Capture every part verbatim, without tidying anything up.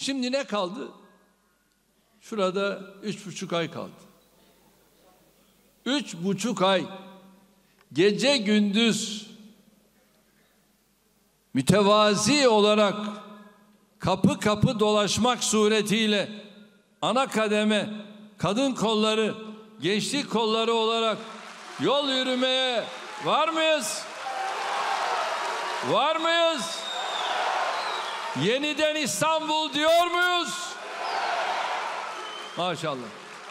Şimdi ne kaldı? Şurada üç buçuk ay kaldı. Üç buçuk ay gece gündüz mütevazi olarak kapı kapı dolaşmak suretiyle ana kademe, kadın kolları, gençlik kolları olarak yol yürümeye var mıyız? Var mıyız? Yeniden İstanbul diyor muyuz? Maşallah.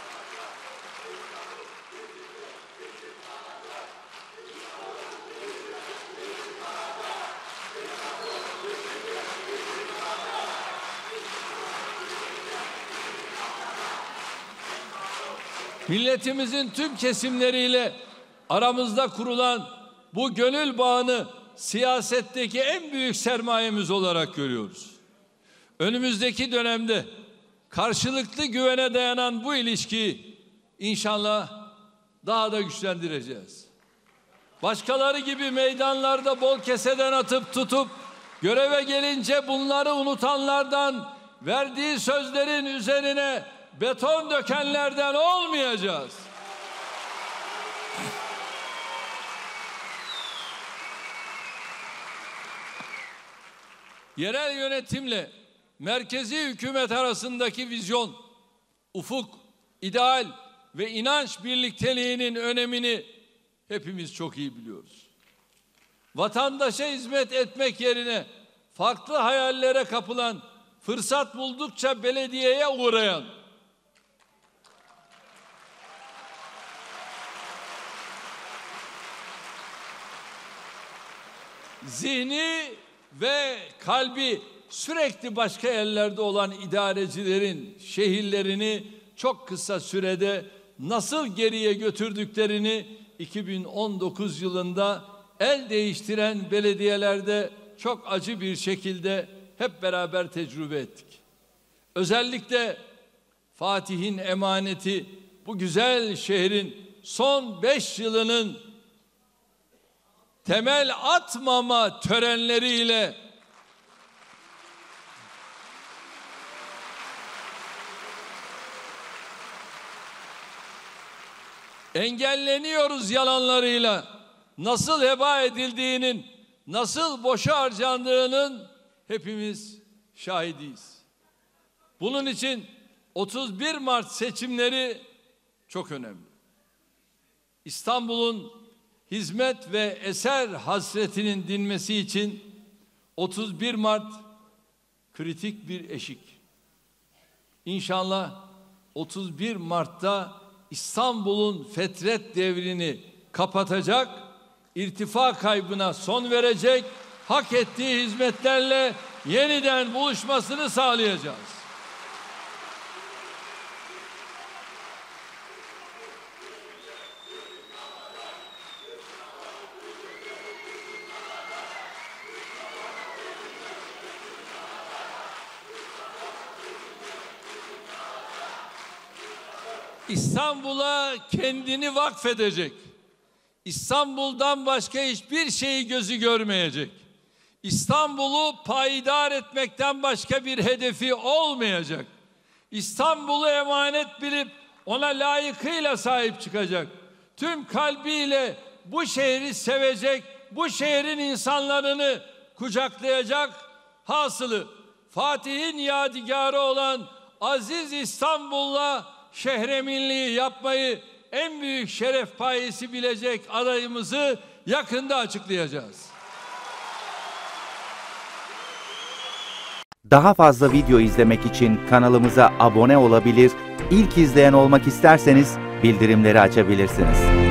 Milletimizin tüm kesimleriyle aramızda kurulan bu gönül bağını siyasetteki en büyük sermayemiz olarak görüyoruz. Önümüzdeki dönemde karşılıklı güvene dayanan bu ilişkiyi inşallah daha da güçlendireceğiz. Başkaları gibi meydanlarda bol keseden atıp tutup göreve gelince bunları unutanlardan, verdiği sözlerin üzerine beton dökenlerden olmayacağız. Yerel yönetimle merkezi hükümet arasındaki vizyon, ufuk, ideal ve inanç birlikteliğinin önemini hepimiz çok iyi biliyoruz. Vatandaşa hizmet etmek yerine farklı hayallere kapılan, fırsat buldukça belediyeye uğrayan, zihni ve kalbi sürekli başka yerlerde olan idarecilerin şehirlerini çok kısa sürede nasıl geriye götürdüklerini iki bin on dokuz yılında el değiştiren belediyelerde çok acı bir şekilde hep beraber tecrübe ettik. Özellikle Fatih'in emaneti bu güzel şehrin son beş yılının temel atmama törenleriyle engelleniyoruz yalanlarıyla nasıl heba edildiğinin, nasıl boşa harcandığının hepimiz şahidiyiz. Bunun için otuz bir Mart seçimleri çok önemli. İstanbul'un hizmet ve eser hasretinin dinmesi için otuz bir Mart kritik bir eşik. İnşallah otuz bir Mart'ta İstanbul'un fetret devrini kapatacak, irtifa kaybına son verecek, hak ettiği hizmetlerle yeniden buluşmasını sağlayacağız. İstanbul'a kendini vakfedecek, İstanbul'dan başka hiçbir şeyi gözü görmeyecek, İstanbul'u payidar etmekten başka bir hedefi olmayacak, İstanbul'u emanet bilip ona layıkıyla sahip çıkacak, tüm kalbiyle bu şehri sevecek, bu şehrin insanlarını kucaklayacak, hasılı Fatih'in yadigarı olan aziz İstanbul'la şehreminliği yapmayı en büyük şeref payesi bilecek adayımızı yakında açıklayacağız. Daha fazla video izlemek için kanalımıza abone olabilir, ilk izleyen olmak isterseniz bildirimleri açabilirsiniz.